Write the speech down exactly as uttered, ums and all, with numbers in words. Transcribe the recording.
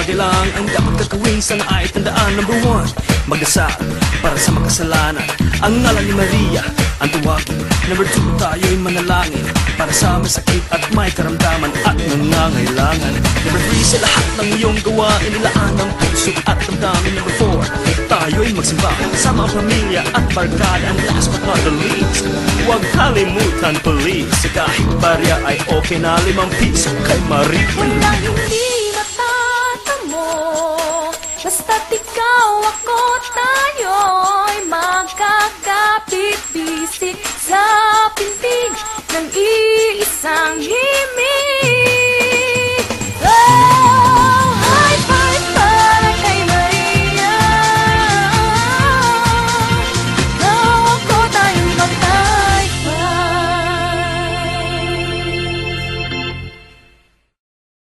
bagay lang ang dapat gagawin. Sana ay tandaan, number one, magdasal para sa makasalanan. Ang ngalan ni Maria ang tuwagin. Number two, tayo'y manalangin para sa may sakit at may karamdaman at nangangailangan. Number three, sa lahat ng iyong gawain, ilaan ang puso at damdamin. Number four, tayo'y magsimba sama ang pamilya at barkada. And last but not the least, huwag kalimutan please, kahit barya ay okay na limang piso kay Maria. Walang hindi matatamo, basta't ikaw, ako, tayo'y magkakapit-bisik